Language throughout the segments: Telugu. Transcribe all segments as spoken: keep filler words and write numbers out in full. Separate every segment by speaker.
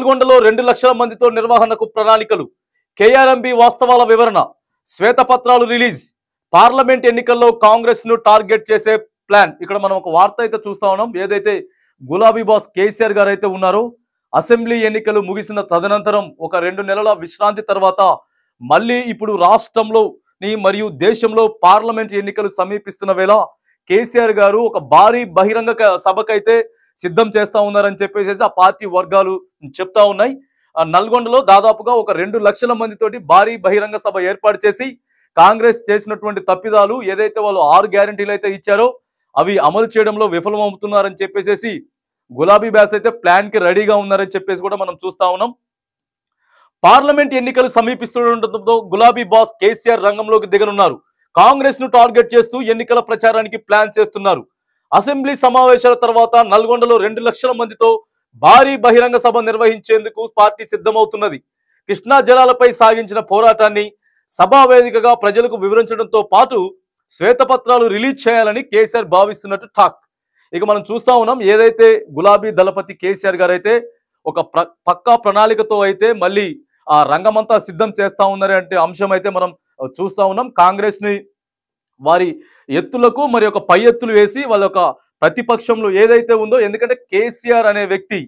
Speaker 1: నల్గొండలో రెండు లక్షల మందితో నిర్వహణకు ప్రణాళికలు, కేఆర్ఎంబి వాస్తవాల వివరణ, శ్వేతపత్రాలు రిలీజ్, పార్లమెంట్ ఎన్నికల్లో కాంగ్రెస్ ను టార్గెట్ చేసే ప్లాన్. ఇక్కడ మనం ఒక వార్త అయితే చూస్తా ఉన్నాం. ఏదైతే గులాబీ బాస్ కేసీఆర్ గారు అయితే ఉన్నారో, అసెంబ్లీ ఎన్నికలు ముగిసిన తదనంతరం ఒక రెండు నెలల విశ్రాంతి తర్వాత మళ్ళీ ఇప్పుడు రాష్ట్రంలో మరియు దేశంలో పార్లమెంట్ ఎన్నికలు సమీపిస్తున్న వేళ కేసీఆర్ గారు ఒక భారీ బహిరంగ సభకైతే సిద్ధం చేస్తా ఉన్నారని చెప్పేసి ఆ పార్టీ వర్గాలు చెప్తా ఉన్నాయి. నల్గొండలో దాదాపుగా ఒక రెండు లక్షల మందితోటి భారీ బహిరంగ సభ ఏర్పాటు చేసి కాంగ్రెస్ చేసినటువంటి తప్పిదాలు ఏదైతే వాళ్ళు ఆరు గ్యారంటీలు అయితే ఇచ్చారో అవి అమలు చేయడంలో విఫలమవుతున్నారని చెప్పేసి గులాబీ బ్యాస్ అయితే ప్లాన్ కి రెడీగా ఉన్నారని చెప్పేసి కూడా మనం చూస్తా ఉన్నాం. పార్లమెంట్ ఎన్నికలు సమీపిస్తుండటంతో గులాబీ బాస్ కేసీఆర్ రంగంలోకి దిగనున్నారు. కాంగ్రెస్ ను టార్గెట్ చేస్తూ ఎన్నికల ప్రచారానికి ప్లాన్ చేస్తున్నారు. అసెంబ్లీ సమావేశాల తర్వాత నల్గొండలో రెండు లక్షల మందితో భారీ బహిరంగ సభ నిర్వహించేందుకు పార్టీ సిద్ధమవుతున్నది. కృష్ణా జలాలపై సాగించిన పోరాటాన్ని సభా వేదికగా ప్రజలకు వివరించడంతో పాటు శ్వేతపత్రాలు రిలీజ్ చేయాలని కేసీఆర్ భావిస్తున్నట్టు టాక్. ఇక మనం చూస్తా ఉన్నాం. ఏదైతే గులాబీ దళపతి కేసీఆర్ గారు అయితే ఒక పక్కా ప్రణాళికతో అయితే మళ్ళీ ఆ రంగమంతా సిద్ధం చేస్తా ఉన్నారు అంటే అంశం అయితే మనం చూస్తా ఉన్నాం. కాంగ్రెస్ ని వారి ఎత్తులకు మరి ఒక పై ఎత్తులు వేసి వాళ్ళ యొక్క ప్రతిపక్షంలో ఏదైతే ఉందో, ఎందుకంటే కేసీఆర్ అనే వ్యక్తి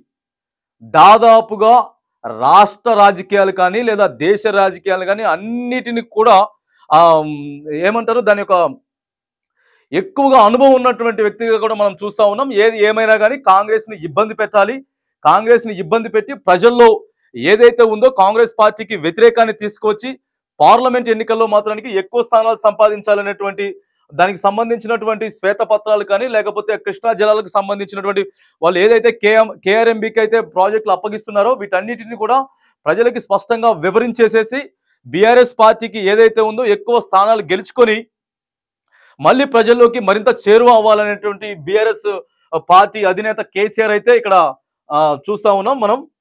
Speaker 1: దాదాపుగా రాష్ట్ర రాజకీయాలు కానీ లేదా దేశ రాజకీయాలు కానీ అన్నిటిని కూడా ఆ ఏమంటారు దాని యొక్క ఎక్కువగా అనుభవం ఉన్నటువంటి వ్యక్తిగా కూడా మనం చూస్తా ఉన్నాం. ఏది ఏమైనా కానీ కాంగ్రెస్ ని ఇబ్బంది పెట్టాలి, కాంగ్రెస్ ని ఇబ్బంది పెట్టి ప్రజల్లో ఏదైతే ఉందో కాంగ్రెస్ పార్టీకి వ్యతిరేకాన్ని తీసుకొచ్చి పార్లమెంట్ ఎన్నికల్లో మాత్రానికి ఎక్కువ స్థానాలు సంపాదించాలనేటువంటి దానికి సంబంధించినటువంటి శ్వేతపత్రాలు కానీ లేకపోతే కృష్ణా జలాలకు సంబంధించినటువంటి వాళ్ళు ఏదైతే కేఎం కేఆర్ఎంబికి అయితే ప్రాజెక్టులు అప్పగిస్తున్నారో వీటన్నిటిని కూడా ప్రజలకి స్పష్టంగా వివరించేసేసి బీఆర్ఎస్ పార్టీకి ఏదైతే ఉందో ఎక్కువ స్థానాలు గెలుచుకొని మళ్ళీ ప్రజల్లోకి మరింత చేరువ అవ్వాలనేటువంటి బీఆర్ఎస్ పార్టీ అధినేత కేసీఆర్ అయితే ఇక్కడ చూస్తా ఉన్నాం మనం.